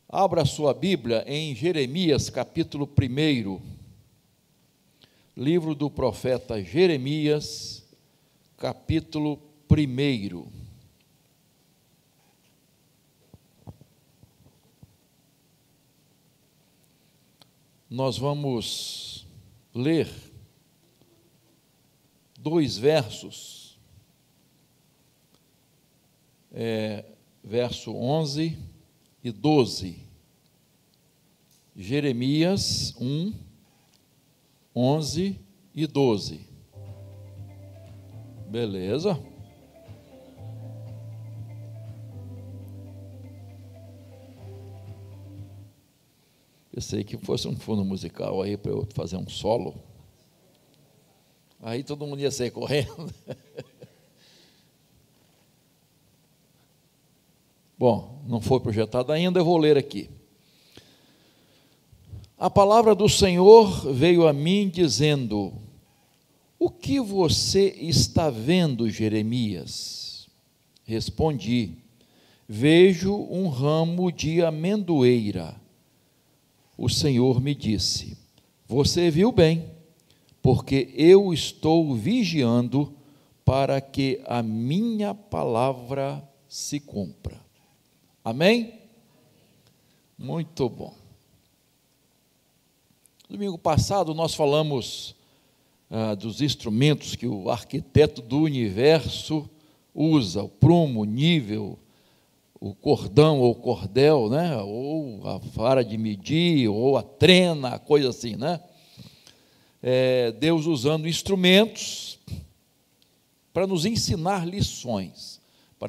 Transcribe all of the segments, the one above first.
Abra sua Bíblia em Jeremias, capítulo 1. Livro do profeta Jeremias, capítulo 1. Nós vamos ler 2 versos, verso 11 e 12. Jeremias 1, 11 e 12. Beleza? Pensei que fosse um fundo musical aí para eu fazer um solo. Aí todo mundo ia sair correndo. Bom, não foi projetado ainda, eu vou ler aqui. A palavra do Senhor veio a mim dizendo: o que você está vendo, Jeremias? Respondi: vejo um ramo de amendoeira. O Senhor me disse: você viu bem, porque eu estou vigiando para que a minha palavra se cumpra. Amém? Muito bom. Domingo passado nós falamos dos instrumentos que o arquiteto do universo usa: o prumo, o nível, o cordão ou cordel, né? Ou a vara de medir, ou a trena, coisa assim, né? Deus usando instrumentos para nos ensinar lições,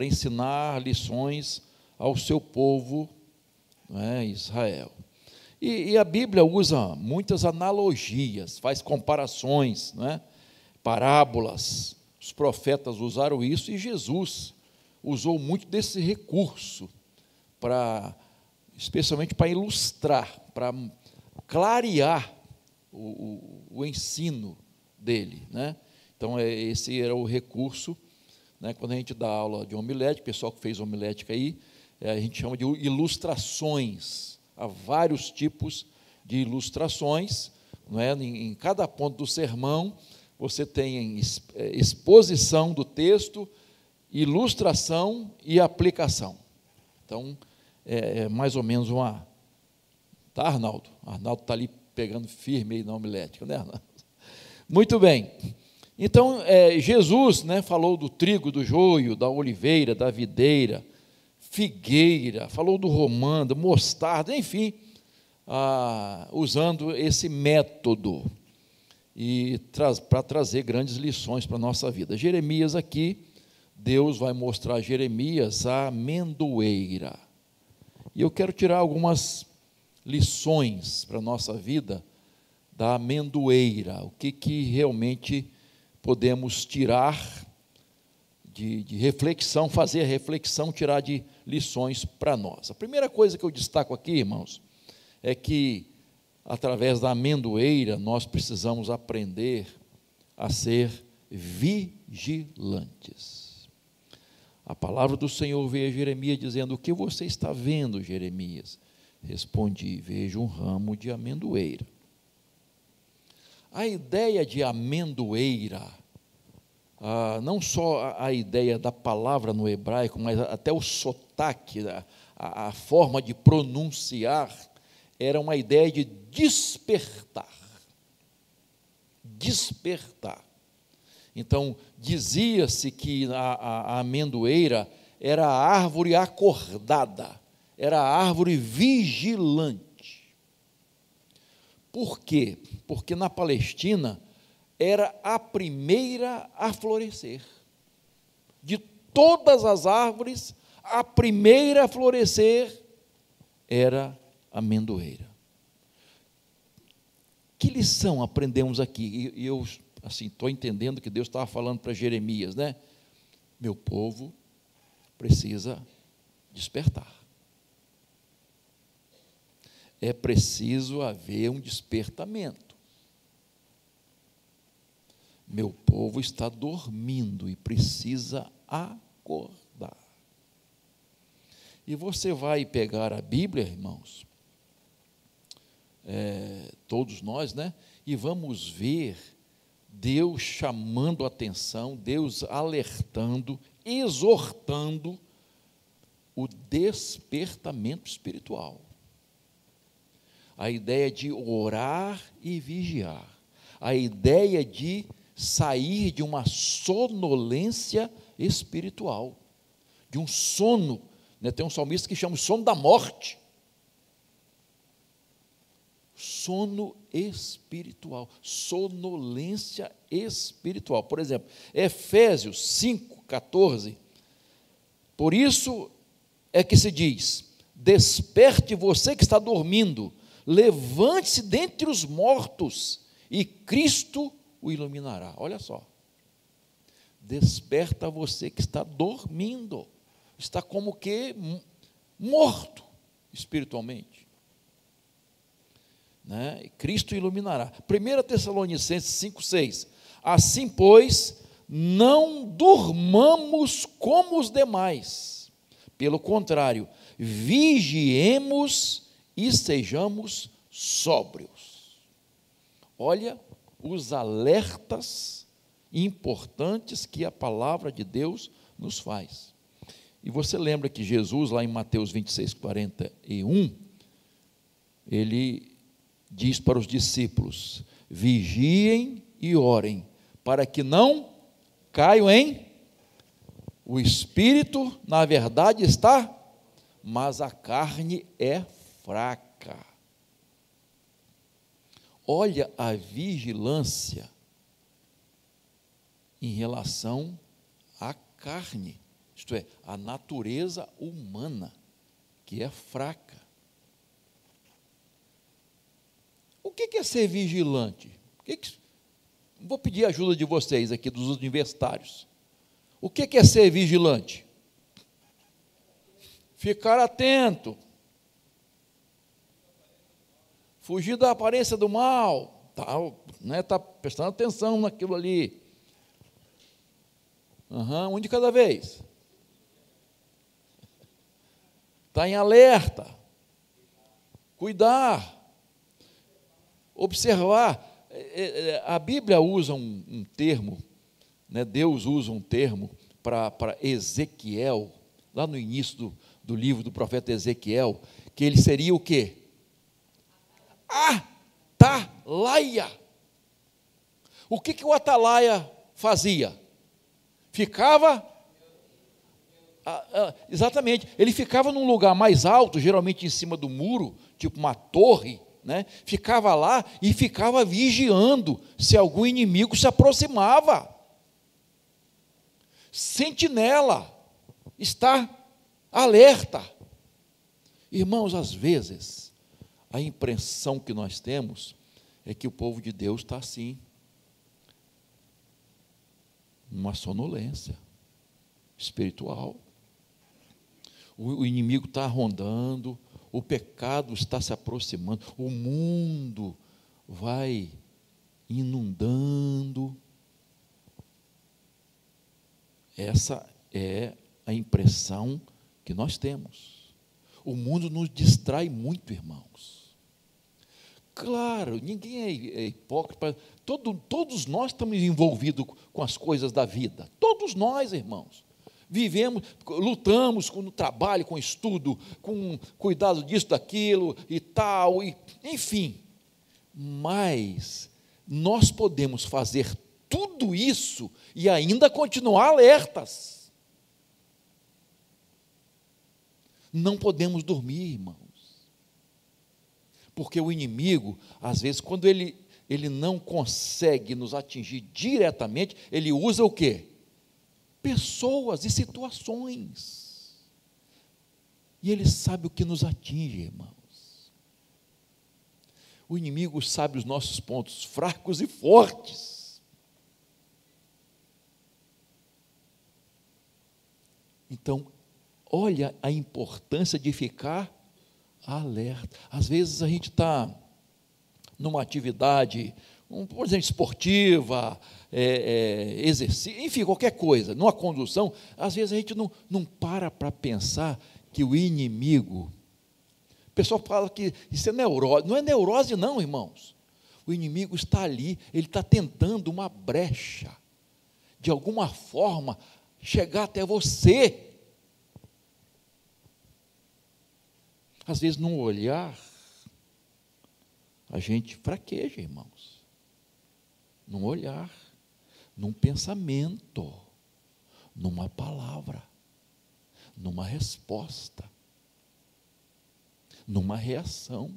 ao seu povo, né, Israel. E a Bíblia usa muitas analogias, faz comparações, né, parábolas. Os profetas usaram isso e Jesus usou muito desse recurso, especialmente para ilustrar, para clarear o ensino dele, né? Então, esse era o recurso, né? Quando a gente dá aula de homilética, o pessoal que fez homilética aí, a gente chama de ilustrações. Há vários tipos de ilustrações, não é? Em cada ponto do sermão, você tem exposição do texto, ilustração e aplicação. Então, mais ou menos uma... Tá, Arnaldo? Arnaldo está ali pegando firme aí na homilética, né, Arnaldo? Muito bem. Então, Jesus, né, falou do trigo, do joio, da oliveira, da videira, figueira, falou do romã, da mostarda, enfim, usando esse método e para trazer grandes lições para a nossa vida. Jeremias aqui, Deus vai mostrar a Jeremias a amendoeira. E eu quero tirar algumas lições para a nossa vida da amendoeira, o que realmente podemos tirar de reflexão, fazer a reflexão, tirar de lições para nós. A primeira coisa que eu destaco aqui, irmãos, é que, através da amendoeira, nós precisamos aprender a ser vigilantes. A palavra do Senhor veio a Jeremias dizendo: o que você está vendo, Jeremias? Respondi: vejo um ramo de amendoeira. A ideia de amendoeira, não só a ideia da palavra no hebraico, mas até o sotaque, a forma de pronunciar, era uma ideia de despertar. Despertar. Então, dizia-se que a amendoeira era a árvore acordada, era a árvore vigilante. Por quê? Porque na Palestina era a primeira a florescer. De todas as árvores, a primeira a florescer era a amendoeira. Que lição aprendemos aqui? E eu, assim, estou entendendo que Deus estava falando para Jeremias, né? Meu povo precisa despertar. É preciso haver um despertamento. Meu povo está dormindo e precisa acordar. E você vai pegar a Bíblia, irmãos, todos nós, né? E vamos ver Deus chamando a atenção, Deus alertando, exortando o despertamento espiritual. A ideia de orar e vigiar. A ideia de sair de uma sonolência espiritual, de um sono, né? Tem um salmista que chama de sono da morte. Sono espiritual, sonolência espiritual. Por exemplo, Efésios 5,14, por isso é que se diz: desperte você que está dormindo, levante-se dentre os mortos, e Cristo o iluminará. Olha só, desperta você que está dormindo, está como que morto espiritualmente, né? Cristo iluminará. 1 Tessalonicenses 5,6, assim pois, não durmamos como os demais, pelo contrário, vigiemos e sejamos sóbrios. Olha os alertas importantes que a palavra de Deus nos faz. E você lembra que Jesus, lá em Mateus 26:41, ele diz para os discípulos: vigiem e orem, para que não caiam em... O espírito, na verdade, está, mas a carne é fraca. Olha a vigilância em relação à carne, isto é, a natureza humana, que é fraca. O que é ser vigilante? Vou pedir a ajuda de vocês aqui, dos universitários. O que é ser vigilante? Ficar atento, fugir da aparência do mal, tá prestando atenção naquilo ali. Um de cada vez. Está em alerta, cuidar, observar. A Bíblia usa um termo, né? Deus usa um termo para Ezequiel, lá no início do livro do profeta Ezequiel, que ele seria o quê? Atalaia. O que o atalaia fazia? Ficava... exatamente, ele ficava num lugar mais alto, geralmente em cima do muro, tipo uma torre, né? Ficava lá e ficava vigiando se algum inimigo se aproximava. Sentinela, está alerta. Irmãos, às vezes, a impressão que nós temos é que o povo de Deus está assim, numa sonolência espiritual. O inimigo está rondando, o pecado está se aproximando, o mundo vai inundando. Essa é a impressão que nós temos. O mundo nos distrai muito, irmãos. Claro, ninguém é hipócrita. Todos nós estamos envolvidos com as coisas da vida. Todos nós, irmãos. Vivemos, lutamos com o trabalho, com o estudo, com cuidado disso, daquilo e tal, enfim. Mas nós podemos fazer tudo isso e ainda continuar alertas. Não podemos dormir, irmãos. Porque o inimigo, às vezes, quando ele não consegue nos atingir diretamente, ele usa o quê? Pessoas e situações. E ele sabe o que nos atinge, irmãos. O inimigo sabe os nossos pontos fracos e fortes. Então, olha a importância de ficar alerta. Às vezes a gente está numa atividade, por exemplo, esportiva, exercício, enfim, qualquer coisa, numa condução, às vezes a gente não para pensar que o inimigo, o pessoal fala que isso é neurose, não é neurose não, irmãos. O inimigo está ali, ele está tentando uma brecha, de alguma forma, chegar até você. Às vezes, num olhar, a gente fraqueja, irmãos. Num olhar, num pensamento, numa palavra, numa resposta, numa reação.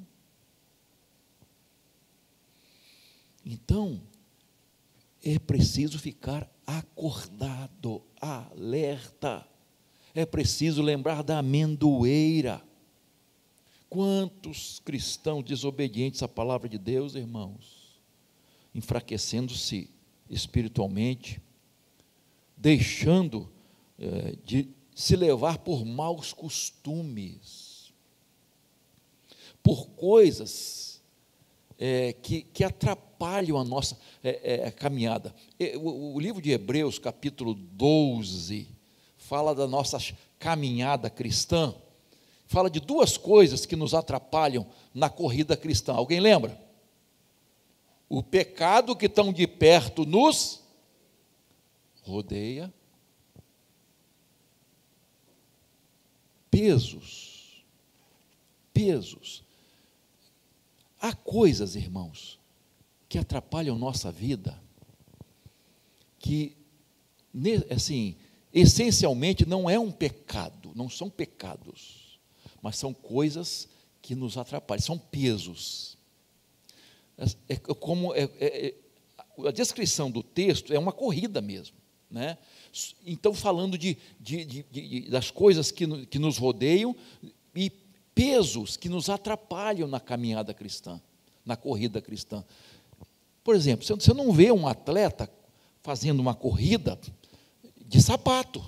Então, é preciso ficar acordado, alerta. É preciso lembrar da amendoeira. Quantos cristãos desobedientes à palavra de Deus, irmãos, enfraquecendo-se espiritualmente, deixando de se levar por maus costumes, por coisas que atrapalham a nossa caminhada. O livro de Hebreus, capítulo 12, fala da nossa caminhada cristã, fala de duas coisas que nos atrapalham na corrida cristã. Alguém lembra? O pecado que tão de perto nos rodeia, pesos. Há coisas, irmãos, que atrapalham nossa vida, que, assim, essencialmente não é um pecado, não são pecados, mas são coisas que nos atrapalham, são pesos. A descrição do texto é uma corrida mesmo, né? Então, falando das coisas que nos rodeiam e pesos que nos atrapalham na caminhada cristã, na corrida cristã. Por exemplo, você não vê um atleta fazendo uma corrida de sapato,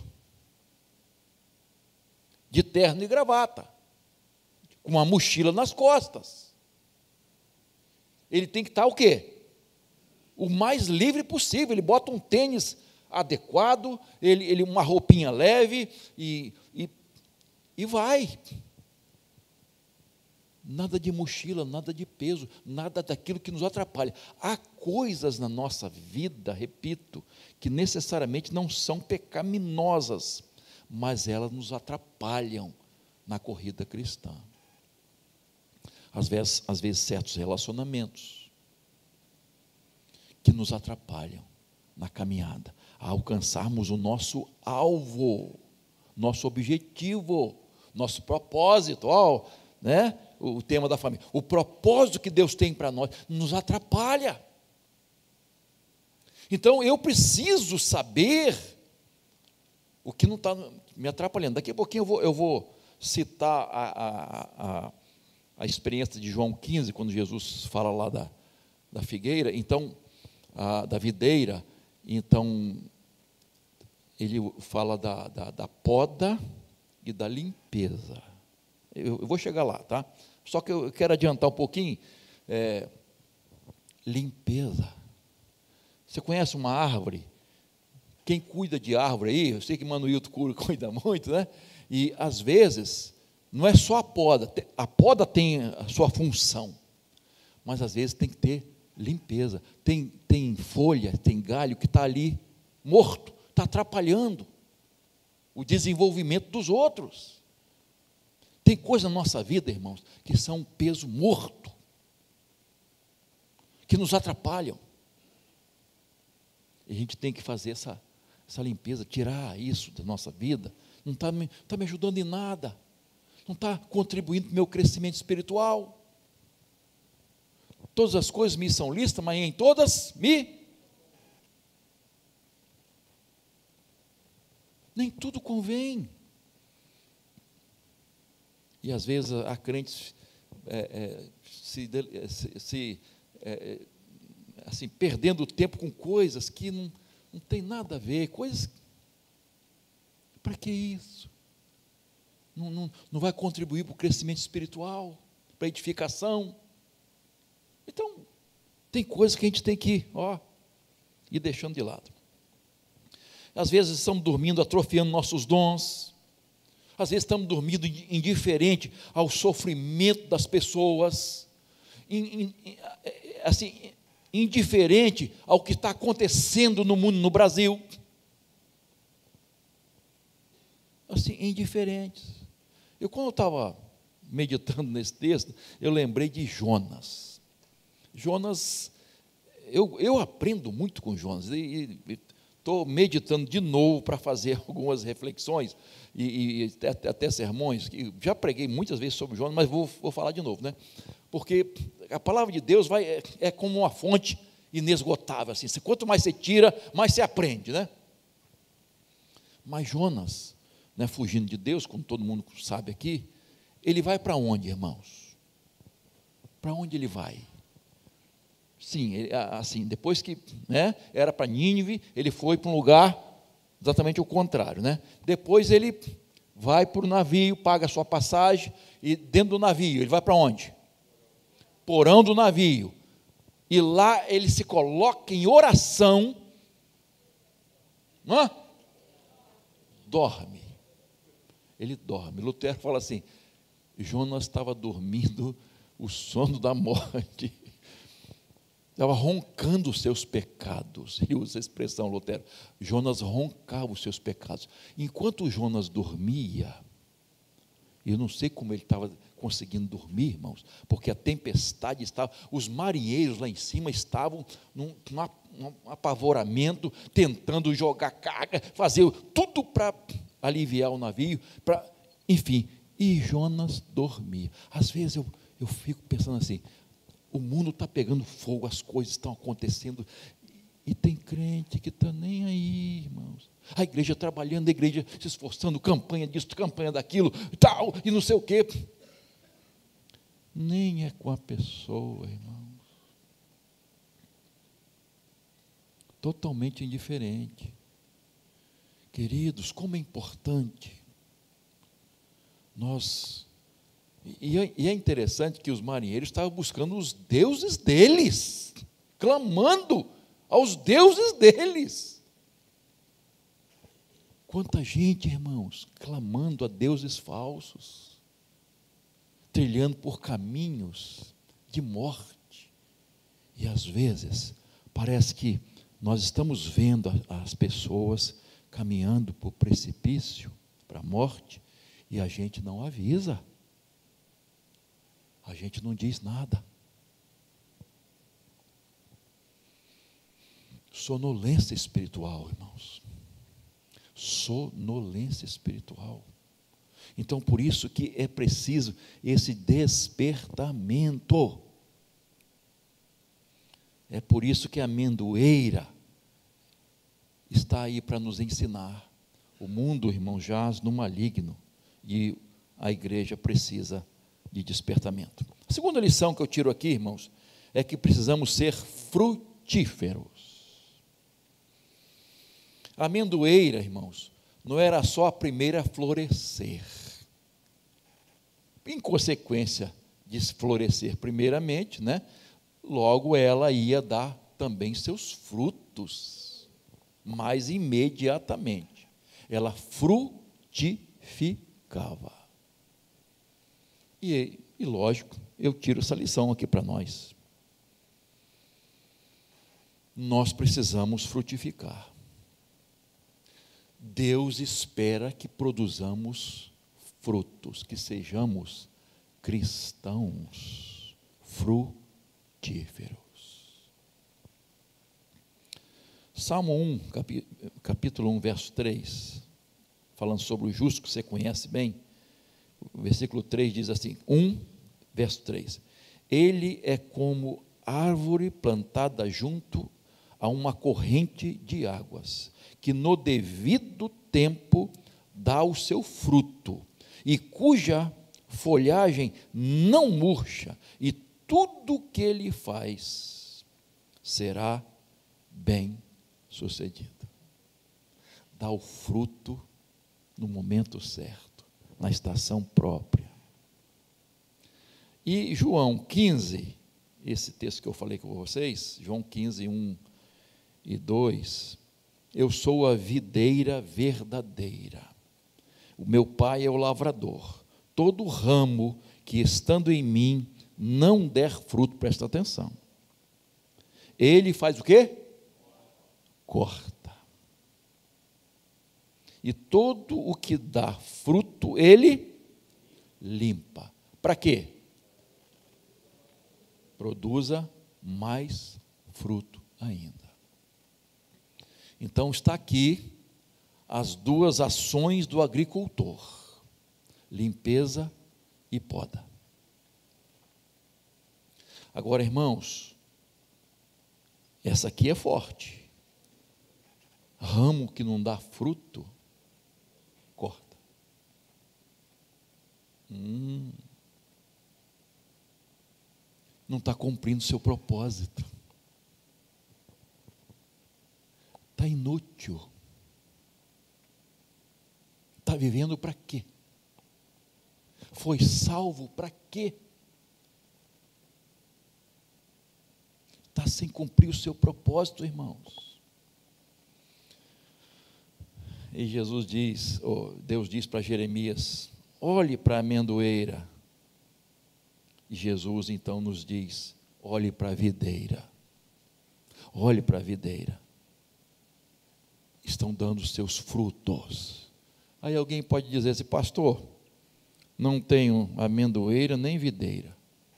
de terno e gravata, com uma mochila nas costas. Ele tem que estar o quê? O mais livre possível. Ele bota um tênis adequado, uma roupinha leve e vai. Nada de mochila, nada de peso, nada daquilo que nos atrapalha. Há coisas na nossa vida, repito, que necessariamente não são pecaminosas, mas elas nos atrapalham na corrida cristã. Às vezes certos relacionamentos que nos atrapalham na caminhada, a alcançarmos o nosso alvo, nosso objetivo, nosso propósito, né? O tema da família, o propósito que Deus tem para nós, nos atrapalha. Então, eu preciso saber o que não está me atrapalhando. Daqui a pouquinho eu vou citar a experiência de João 15, quando Jesus fala lá da figueira, então, da videira. Então, ele fala da poda e da limpeza. Eu vou chegar lá, tá? Só que eu quero adiantar um pouquinho. Limpeza. Você conhece uma árvore? Quem cuida de árvore aí, eu sei que Manuilton cuida muito, né? E às vezes, não é só a poda tem a sua função, mas às vezes tem que ter limpeza. Tem folha, tem galho que está ali morto, está atrapalhando o desenvolvimento dos outros. Tem coisas na nossa vida, irmãos, que são um peso morto, que nos atrapalham. E a gente tem que fazer essa limpeza, tirar isso da nossa vida. Não está me ajudando em nada, não está contribuindo para o meu crescimento espiritual. Todas as coisas me são lícitas, mas em todas nem tudo convém. E às vezes há crentes assim, perdendo o tempo com coisas que não tem nada a ver, coisas, para que isso? Não vai contribuir para o crescimento espiritual, para a edificação. Então, tem coisas que a gente tem que ir deixando de lado. Às vezes estamos dormindo, atrofiando nossos dons, Às vezes estamos dormindo indiferente ao sofrimento das pessoas, assim, indiferente ao que está acontecendo no mundo, no Brasil. Assim, indiferentes. Quando eu estava meditando nesse texto, eu lembrei de Jonas. Jonas, eu aprendo muito com Jonas, e estou meditando de novo para fazer algumas reflexões, e até sermões, que já preguei muitas vezes sobre Jonas, mas vou falar de novo, né? Porque a palavra de Deus é como uma fonte inesgotável, assim, quanto mais você tira, mais você aprende, né? Mas Jonas, né, fugindo de Deus, como todo mundo sabe aqui, ele vai para onde, irmãos? Para onde ele vai? Sim, assim, depois que, né, era para Nínive, ele foi para um lugar exatamente o contrário, né? Depois ele vai para o navio, paga a sua passagem, e dentro do navio, ele vai para onde? Porão do navio. E lá ele se coloca em oração, não? Dorme. Ele dorme. Lutero fala assim: Jonas estava dormindo o sono da morte, estava roncando os seus pecados. E usa a expressão, Lutero, Jonas roncava os seus pecados. Enquanto Jonas dormia, eu não sei como ele estava conseguindo dormir, irmãos, porque a tempestade estava, os marinheiros lá em cima estavam num apavoramento, tentando jogar carga, fazer tudo para aliviar o navio, enfim, e Jonas dormia. Às vezes eu fico pensando assim, o mundo está pegando fogo, as coisas estão acontecendo, e tem crente que está nem aí, irmãos. A igreja trabalhando, a igreja se esforçando, campanha disso, campanha daquilo, tal, e não sei o quê. Nem é com a pessoa, irmãos. Totalmente indiferente. Queridos, como é importante nós... E é interessante que os marinheiros estavam buscando os deuses deles, clamando aos deuses deles. Quanta gente, irmãos, clamando a deuses falsos, trilhando por caminhos de morte. E às vezes, parece que nós estamos vendo as pessoas caminhando para o precipício, para a morte, e a gente não avisa. A gente não diz nada. Sonolência espiritual, irmãos. Sonolência espiritual. Então, por isso que é preciso esse despertamento. É por isso que a amendoeira está aí para nos ensinar. O mundo, irmão, jaz no maligno, e a igreja precisa de despertamento. A segunda lição que eu tiro aqui, irmãos, é que precisamos ser frutíferos. A amendoeira, irmãos, não era só a primeira a florescer. Em consequência de florescer primeiramente, né, logo ela ia dar também seus frutos, mais imediatamente. Ela frutificava. E lógico, eu tiro essa lição aqui para nós. Nós precisamos frutificar. Deus espera que produzamos frutos, que sejamos cristãos frutíferos. Salmo 1, capítulo 1, verso 3, falando sobre o justo, que você conhece bem, o versículo 3 diz assim, 1, verso 3, ele é como árvore plantada junto a uma corrente de águas, que no devido tempo dá o seu fruto, e cuja folhagem não murcha, e tudo que ele faz será bem sucedido. Dá o fruto no momento certo, na estação própria. E João 15, esse texto que eu falei com vocês, João 15, 1 e 2, eu sou a videira verdadeira, O meu Pai é o lavrador. Todo ramo que estando em mim não der fruto, presta atenção. Ele faz o quê? Corta. E todo o que dá fruto, ele limpa. Para quê? Produza mais fruto ainda. Então está aqui as duas ações do agricultor: limpeza e poda. Agora, irmãos, essa aqui é forte. Ramo que não dá fruto, corta. Não está cumprindo seu propósito. Está inútil. Está vivendo para quê? Foi salvo para quê? Está sem cumprir o seu propósito, irmãos. E Jesus diz, Deus diz para Jeremias: olhe para a amendoeira. E Jesus então nos diz: olhe para a videira. Olhe para a videira. Estão dando os seus frutos. Aí alguém pode dizer assim: pastor, não tenho amendoeira nem videira.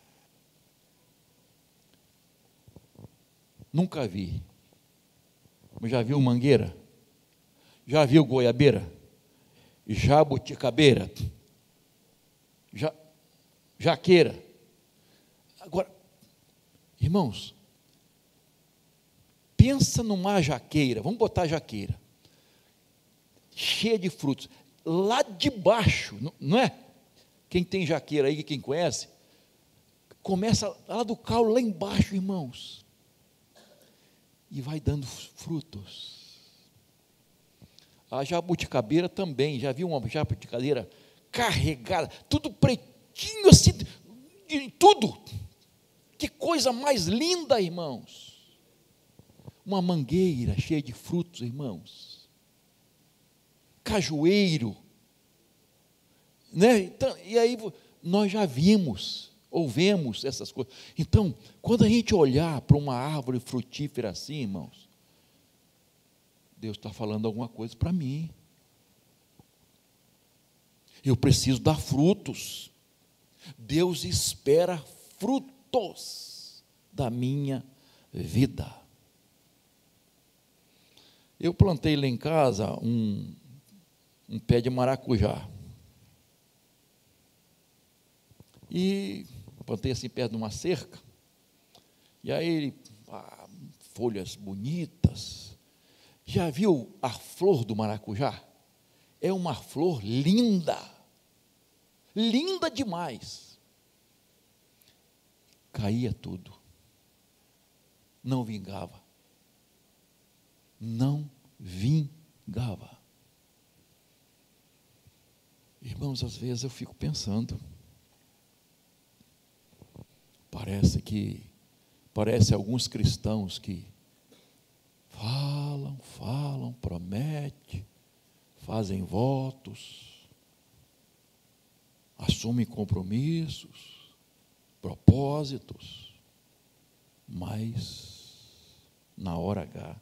Nunca vi. Mas já viu mangueira? Já viu goiabeira? Jabuticabeira? Jaqueira? Agora, irmãos, pensa numa jaqueira, vamos botar jaqueira, cheia de frutos, lá de baixo, não é? Quem tem jaqueira aí, quem conhece, começa lá do caule, lá embaixo, irmãos, e vai dando frutos. A jabuticabeira também, já viu uma jabuticabeira carregada, tudo pretinho assim, tudo. Que coisa mais linda, irmãos. Uma mangueira cheia de frutos, irmãos. Cajueiro, né? Então, e aí nós já vimos, ouvemos essas coisas. Então, quando a gente olhar para uma árvore frutífera assim, irmãos, Deus está falando alguma coisa para mim. Eu preciso dar frutos. Deus espera frutos da minha vida. Eu plantei lá em casa um pé de maracujá. E plantei assim perto de uma cerca. E aí, folhas bonitas. Já viu a flor do maracujá? É uma flor linda. Linda demais. Caía tudo. Não vingava. Não vingava. Irmãos, às vezes eu fico pensando, parece alguns cristãos que falam, prometem, fazem votos, assumem compromissos, propósitos, mas na hora H,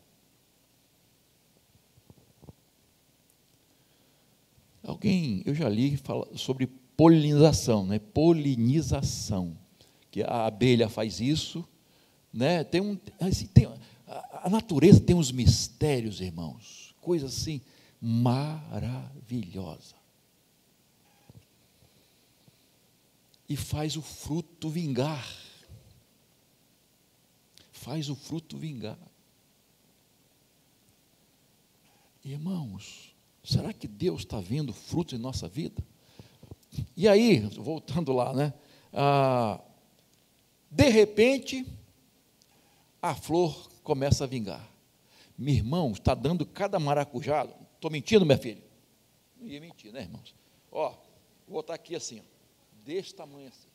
eu já li sobre polinização, né? Polinização, que a abelha faz isso, né? A natureza tem uns mistérios, irmãos, coisa assim maravilhosa. E faz o fruto vingar. Faz o fruto vingar. Irmãos, será que Deus está vendo frutos em nossa vida? E aí, voltando lá, né? De repente, a flor começa a vingar. Meu irmão, está dando cada maracujá. Estou mentindo, minha filha? Não ia mentir, né, irmãos? Vou botar aqui assim, desse tamanho assim.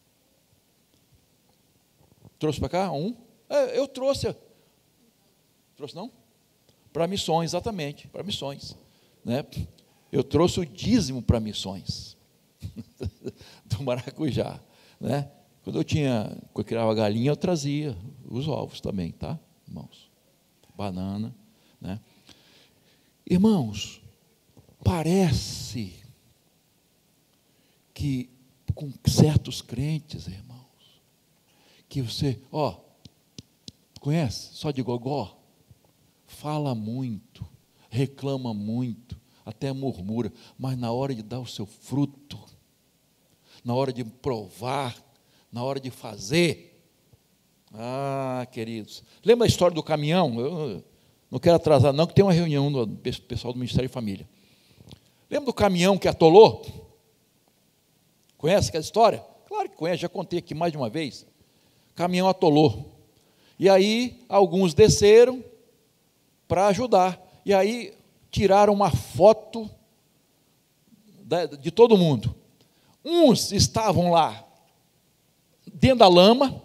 Trouxe para cá? Eu trouxe. Trouxe não? Para missões, exatamente, para missões. Né? eu trouxe o dízimo para missões do maracujá, né? Quando eu criava galinha, eu trazia os ovos também, tá, irmãos? Banana, né? Irmãos, parece que com certos crentes, irmãos, que você, conhece? Só de gogó? Fala muito, reclama muito, até murmura, mas na hora de dar o seu fruto, na hora de provar, na hora de fazer, queridos, lembra a história do caminhão? Eu não quero atrasar não, que tem uma reunião do pessoal do Ministério de Família. Lembra do caminhão que atolou? Conhece aquela história? Claro que conhece, já contei aqui mais de uma vez. O caminhão atolou. E aí, alguns desceram para ajudar. E aí, tiraram uma foto de todo mundo. Uns estavam lá, dentro da lama.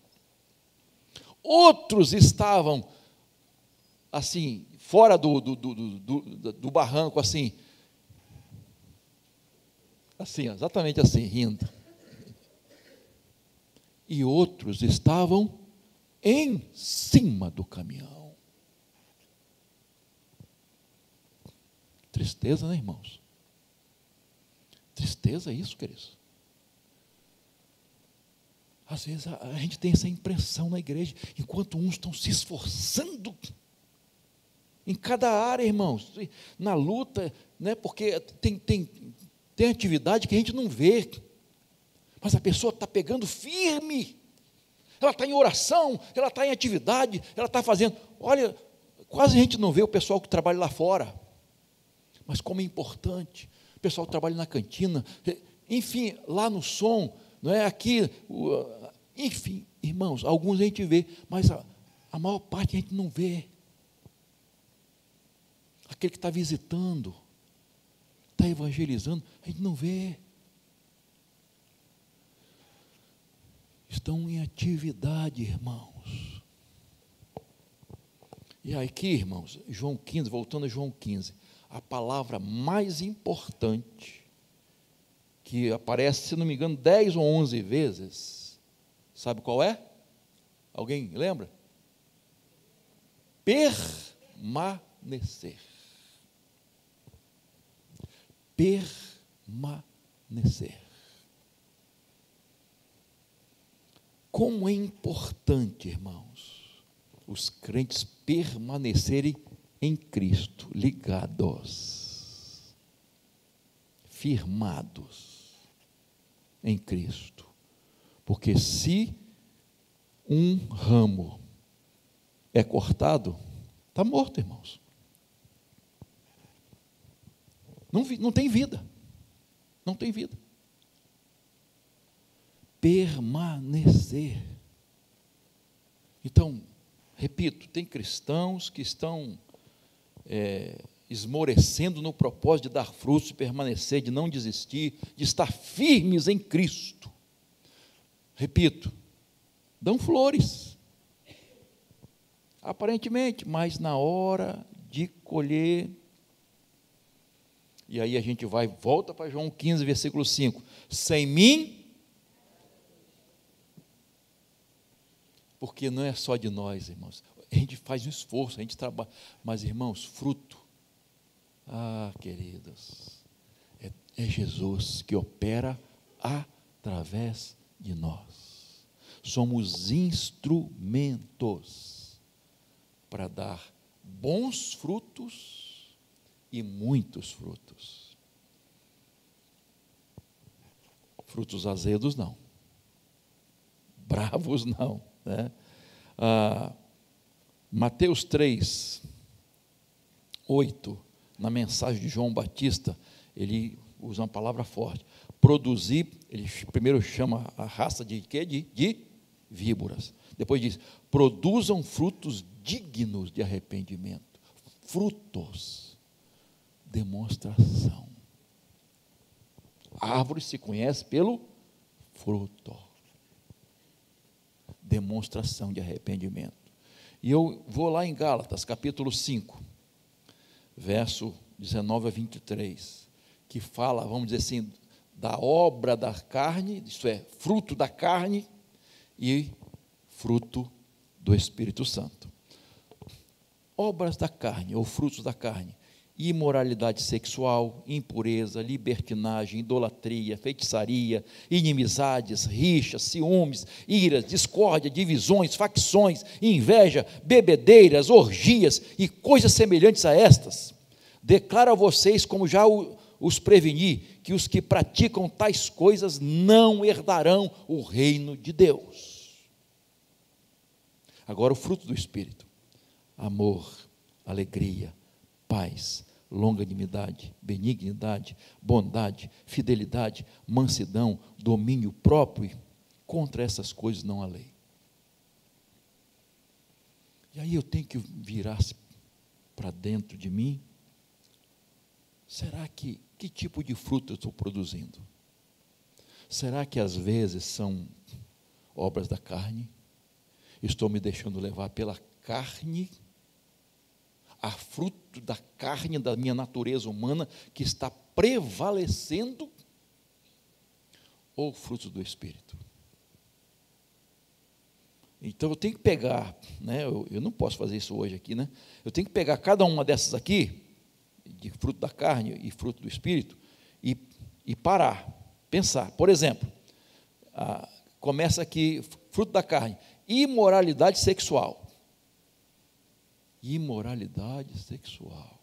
Outros estavam, assim, fora do barranco, assim, exatamente assim, rindo. E outros estavam em cima do caminhão. Tristeza, né, irmãos? Tristeza é isso, queridos. Às vezes a gente tem essa impressão na igreja, enquanto uns estão se esforçando em cada área, irmãos, na luta, né, porque tem atividade que a gente não vê, mas a pessoa está pegando firme, ela está em oração, ela está em atividade, ela está fazendo. Olha, quase a gente não vê o pessoal que trabalha lá fora, mas como é importante, o pessoal que trabalha na cantina, enfim, lá no som, não é aqui, enfim, irmãos, alguns a gente vê, mas a maior parte a gente não vê. Aquele que está visitando, está evangelizando, a gente não vê. Estão em atividade, irmãos. E aqui, irmãos, João 15, voltando a João 15, a palavra mais importante, que aparece, se não me engano, 10 ou 11 vezes, sabe qual é? Alguém lembra? Permanecer. Permanecer. Como é importante, irmãos, os crentes permanecerem em Cristo, ligados, firmados em Cristo. Porque se um ramo é cortado, está morto, irmãos. Não tem vida. Não tem vida. Permanecer. Então, repito, tem cristãos que estão esmorecendo no propósito de dar frutos, de permanecer, de não desistir, de estar firmes em Cristo. Repito, dão flores, aparentemente, mas na hora de colher. E aí a gente volta para João 15, versículo 5. Sem mim, porque não é só de nós, irmãos. A gente faz um esforço, a gente trabalha, mas, irmãos, fruto. Queridos, é Jesus que opera através de nós. Somos instrumentos para dar bons frutos e muitos frutos. Frutos azedos não, bravos não, né? Mateus 3, 8, na mensagem de João Batista, ele usa uma palavra forte. Produzir, ele primeiro chama a raça de quê? De víboras. Depois diz, produzam frutos dignos de arrependimento. Frutos, demonstração. A árvore se conhece pelo fruto. Demonstração de arrependimento. E eu vou lá em Gálatas, capítulo 5, verso 19 a 23, que fala, vamos dizer assim, da obra da carne, isto é, fruto da carne e fruto do Espírito Santo. Obras da carne, ou frutos da carne: imoralidade sexual, impureza, libertinagem, idolatria, feitiçaria, inimizades, rixas, ciúmes, iras, discórdia, divisões, facções, inveja, bebedeiras, orgias e coisas semelhantes a estas. Declaro a vocês, como já os preveni, que os que praticam tais coisas não herdarão o reino de Deus. Agora o fruto do Espírito: amor, alegria, paz, longanimidade, benignidade, bondade, fidelidade, mansidão, domínio próprio. Contra essas coisas não há lei. E aí eu tenho que virar-se para dentro de mim. Será que tipo de fruto eu estou produzindo? Será que às vezes são obras da carne? Estou me deixando levar pela carne, a fruto da carne da minha natureza humana que está prevalecendo, ou fruto do Espírito? Então eu tenho que pegar, né, eu não posso fazer isso hoje aqui, né? Eu tenho que pegar cada uma dessas aqui, de fruto da carne e fruto do Espírito, e parar, pensar. Por exemplo, começa aqui, fruto da carne: imoralidade sexual. Imoralidade sexual.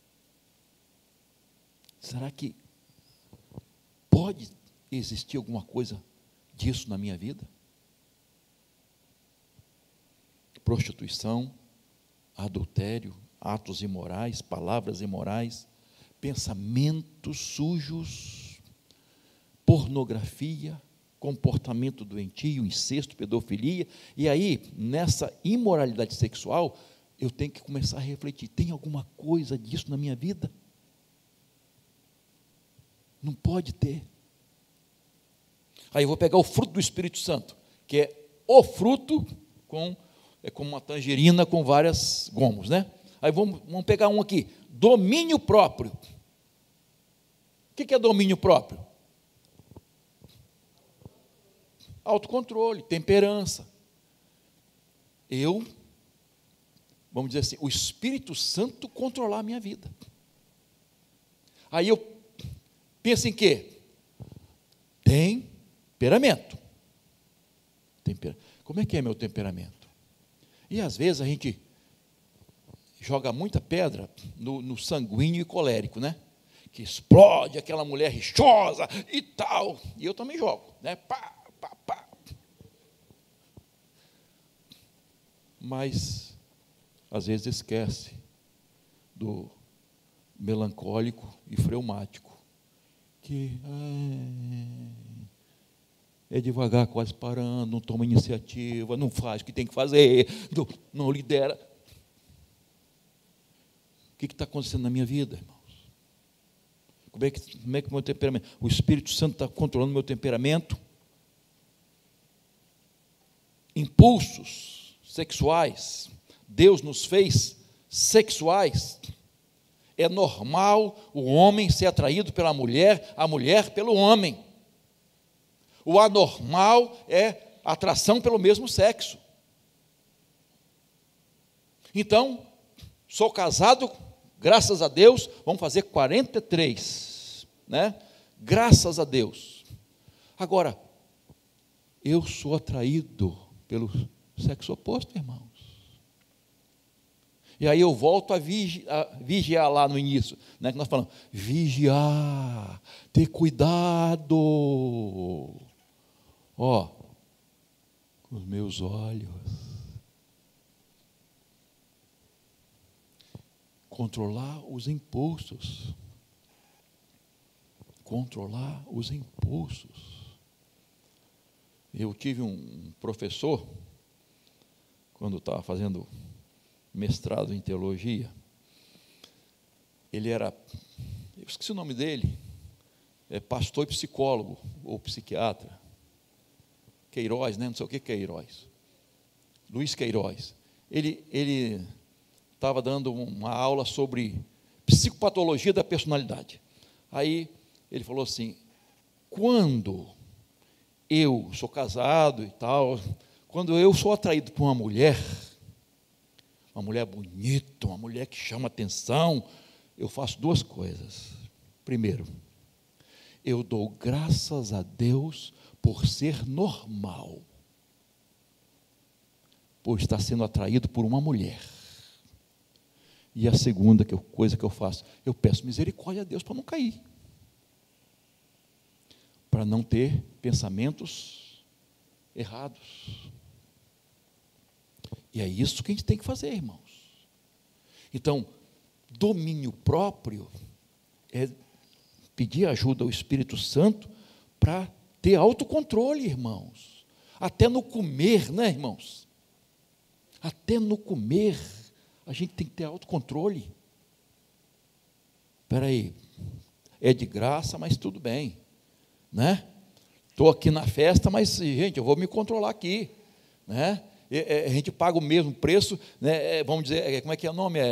Será que pode existir alguma coisa disso na minha vida? Prostituição, adultério, atos imorais, palavras imorais, pensamentos sujos, pornografia, comportamento doentio, incesto, pedofilia. E aí, nessa imoralidade sexual, eu tenho que começar a refletir: tem alguma coisa disso na minha vida? Não pode ter. Aí eu vou pegar o fruto do Espírito Santo, que é o fruto, é como uma tangerina com vários gomos, né? Aí vamos pegar um aqui: domínio próprio. O que é domínio próprio? Autocontrole, temperança. Vamos dizer assim, o Espírito Santo controlar a minha vida. Aí eu penso em quê? Temperamento. Como é que é meu temperamento? E às vezes a gente joga muita pedra no sanguíneo e colérico, né? Que explode aquela mulher rixosa e tal. E eu também jogo, né? Pá, pá, pá. Mas às vezes esquece do melancólico e fleumático, que é devagar, quase parando, não toma iniciativa, não faz o que tem que fazer, não lidera. O que está acontecendo na minha vida, irmãos? Como é que o meu temperamento? O Espírito Santo está controlando o meu temperamento? Impulsos sexuais. Deus nos fez sexuais. É normal o homem ser atraído pela mulher, a mulher pelo homem. O anormal é atração pelo mesmo sexo. Então, sou casado, graças a Deus, vamos fazer 43, né? Graças a Deus. Agora, eu sou atraído pelo sexo oposto, irmãos. E aí eu volto a vigiar lá no início, né, que nós falamos: vigiar, ter cuidado, com os meus olhos. Controlar os impulsos. Controlar os impulsos. Eu tive um professor, quando estava fazendo mestrado em teologia, ele era, eu esqueci o nome dele, pastor e psicólogo, ou psiquiatra, Queiroz, né? Não sei o que é Queiroz, Luiz Queiroz. Ele estava dando uma aula sobre psicopatologia da personalidade. Aí ele falou assim: quando eu sou casado e tal, quando eu sou atraído por uma mulher bonita, uma mulher que chama atenção, eu faço duas coisas. Primeiro, eu dou graças a Deus por ser normal, por estar sendo atraído por uma mulher. E a segunda coisa que eu faço, eu peço misericórdia a Deus para não cair, para não ter pensamentos errados. E é isso que a gente tem que fazer, irmãos. Então, domínio próprio é pedir ajuda ao Espírito Santo para ter autocontrole, irmãos. Até no comer, né, irmãos? Até no comer, a gente tem que ter autocontrole. Espera aí, é de graça, mas tudo bem, né? Estou aqui na festa, mas, gente, eu vou me controlar aqui, né? A gente paga o mesmo preço, né? Vamos dizer, como é que é o nome?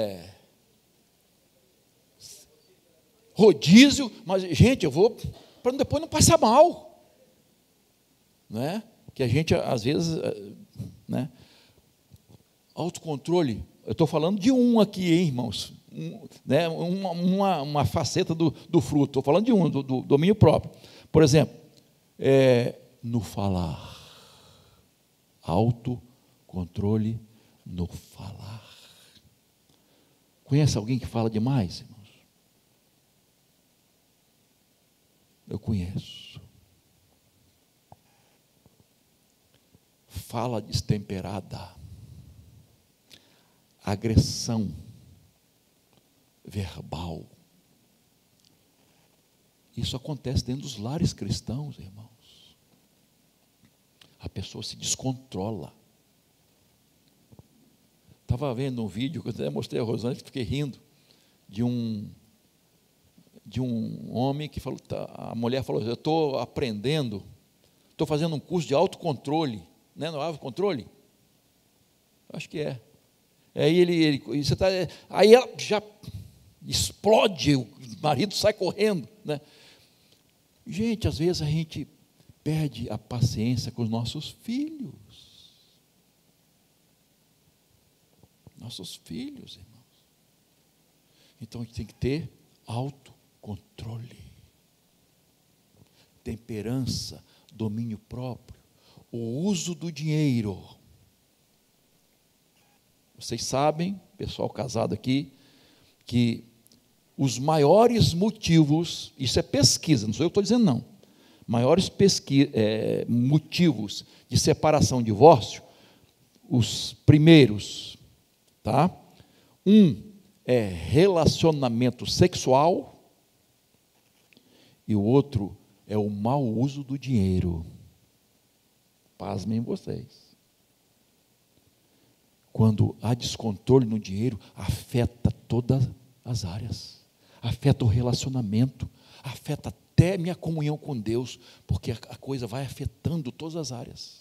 Rodízio, mas, gente, eu vou para depois não passar mal, né? Que a gente, às vezes, né? Autocontrole, eu estou falando de um aqui, hein, irmãos, né? uma faceta do fruto, estou falando de um, do domínio próprio. Por exemplo, no falar, autocontrole no falar. Conhece alguém que fala demais, irmãos? Eu conheço. Fala destemperada, agressão verbal. Isso acontece dentro dos lares cristãos, irmãos. A pessoa se descontrola. Estava vendo um vídeo, que eu até mostrei a Rosângela, fiquei rindo, de um homem que falou, a mulher falou, eu estou aprendendo, estou fazendo um curso de autocontrole, né, no autocontrole? Acho que é. Aí aí ela já explode, o marido sai correndo, né? Gente, às vezes a gente perde a paciência com os nossos filhos. Nossos filhos, irmãos. Então a gente tem que ter autocontrole, temperança, domínio próprio, o uso do dinheiro. Vocês sabem, pessoal casado aqui, que os maiores motivos, isso é pesquisa, não sou eu que estou dizendo não, maiores motivos de separação, divórcio, os primeiros, tá? Um é relacionamento sexual e o outro é o mau uso do dinheiro. Pasmem vocês. Quando há descontrole no dinheiro, afeta todas as áreas, afeta o relacionamento, afeta até minha comunhão com Deus, porque a coisa vai afetando todas as áreas.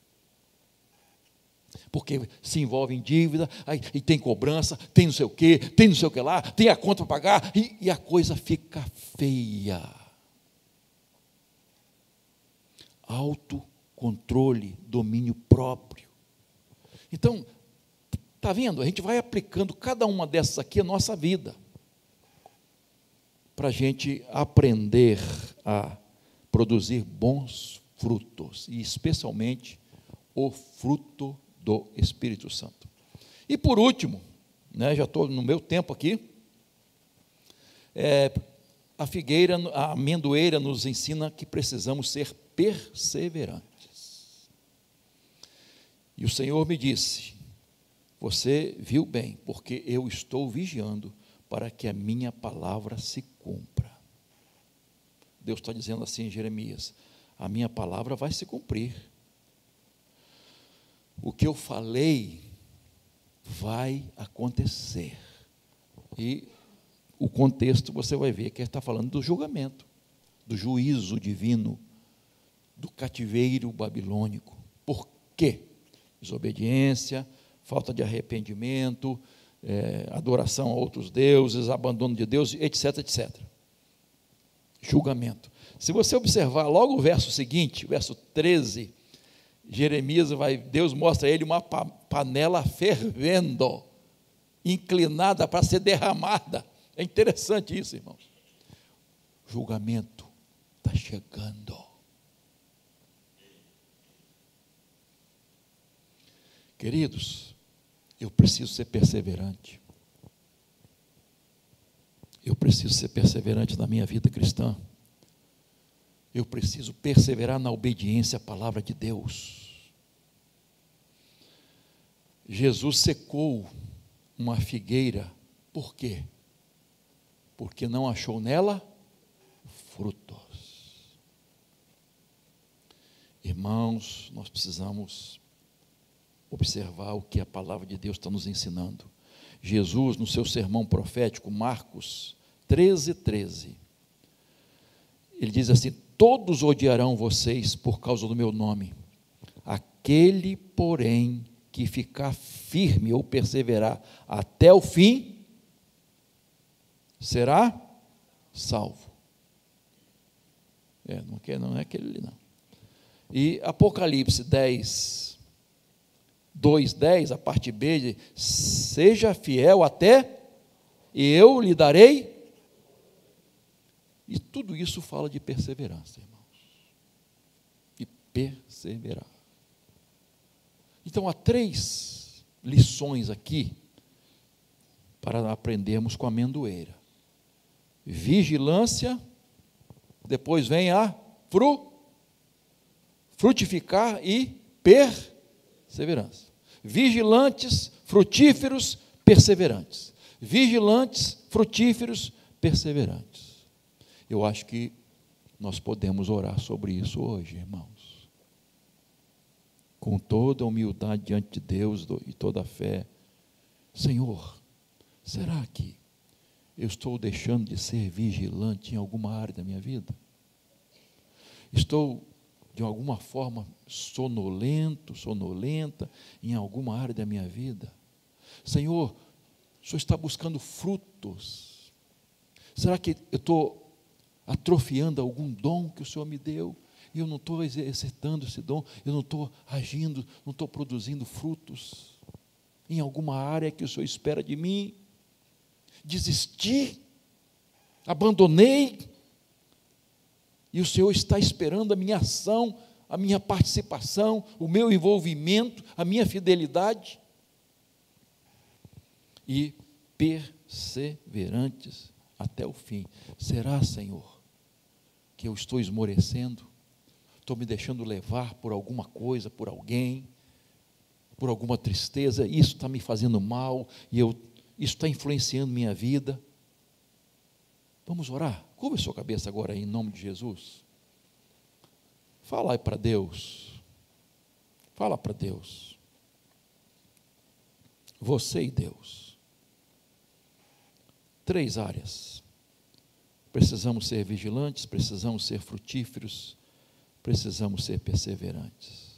Porque se envolve em dívida, e tem cobrança, tem não sei o quê, tem não sei o que lá, tem a conta para pagar, e a coisa fica feia. Autocontrole, domínio próprio. Então, está vendo? A gente vai aplicando cada uma dessas aqui à nossa vida, para a gente aprender a produzir bons frutos, e especialmente o fruto do Espírito Santo. E por último, né, já estou no meu tempo aqui, a amendoeira nos ensina que precisamos ser perseverantes. E o Senhor me disse, você viu bem, porque eu estou vigiando para que a minha palavra se cumpra. Deus está dizendo assim em Jeremias, a minha palavra vai se cumprir. O que eu falei vai acontecer. E o contexto você vai ver que ele está falando do julgamento, do juízo divino, do cativeiro babilônico. Por quê? Desobediência, falta de arrependimento, adoração a outros deuses, abandono de Deus, etc, etc. Julgamento. Se você observar logo o verso seguinte, o verso 13, Deus mostra a ele uma panela fervendo, inclinada para ser derramada. É interessante isso, irmãos. Julgamento está chegando. Queridos, eu preciso ser perseverante. Eu preciso ser perseverante na minha vida cristã. Eu preciso perseverar na obediência à palavra de Deus. Jesus secou uma figueira, por quê? Porque não achou nela frutos. Irmãos, nós precisamos observar o que a palavra de Deus está nos ensinando. Jesus, no seu sermão profético, Marcos 13, ele diz assim: todos odiarão vocês por causa do meu nome. Aquele, porém, que ficar firme ou perseverar até o fim, será salvo. Não é aquele ali, não. E Apocalipse 2:10, a parte B, diz: seja fiel até, e eu lhe darei. E tudo isso fala de perseverança, irmãos. E perseverar. Então, há 3 lições aqui para aprendermos com a amendoeira. Vigilância, depois vem a frutificar e perseverança. Vigilantes, frutíferos, perseverantes. Vigilantes, frutíferos, perseverantes. Eu acho que nós podemos orar sobre isso hoje, irmãos. Com toda a humildade diante de Deus e toda a fé. Senhor, será que eu estou deixando de ser vigilante em alguma área da minha vida? Estou, de alguma forma, sonolenta em alguma área da minha vida? Senhor, o Senhor está buscando frutos. Será que eu estou atrofiando algum dom que o Senhor me deu, e eu não estou exercitando esse dom, eu não estou agindo, não estou produzindo frutos em alguma área que o Senhor espera de mim? Desisti, abandonei, e o Senhor está esperando a minha ação, a minha participação, o meu envolvimento, a minha fidelidade. E perseverantes até o fim. Será, Senhor, que eu estou esmorecendo? Estou me deixando levar por alguma coisa, por alguém, por alguma tristeza? Isso está me fazendo mal, e isso está influenciando minha vida? Vamos orar? Curva a sua cabeça agora em nome de Jesus. Fala aí para Deus. Fala para Deus. Você e Deus. 3 áreas. Precisamos ser vigilantes, precisamos ser frutíferos, precisamos ser perseverantes.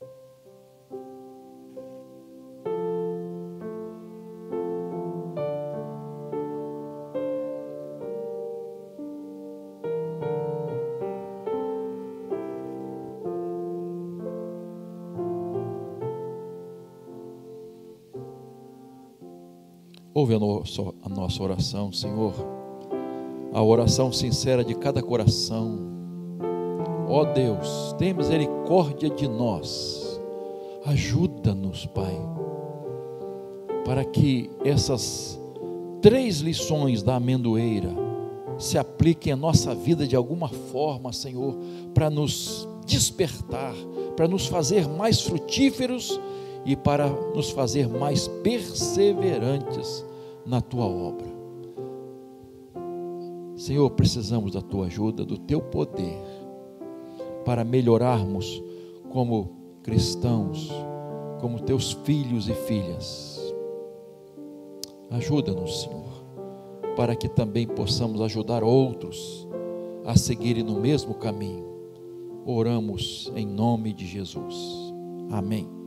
Ouve a nossa oração, Senhor, a oração sincera de cada coração. Ó Deus, tem misericórdia de nós, ajuda-nos, Pai, para que essas 3 lições da amendoeira se apliquem à nossa vida de alguma forma, Senhor, para nos despertar, para nos fazer mais frutíferos e para nos fazer mais perseverantes na Tua obra. Senhor, precisamos da Tua ajuda, do Teu poder, para melhorarmos como cristãos, como Teus filhos e filhas. Ajuda-nos, Senhor, para que também possamos ajudar outros a seguirem no mesmo caminho. Oramos em nome de Jesus. Amém.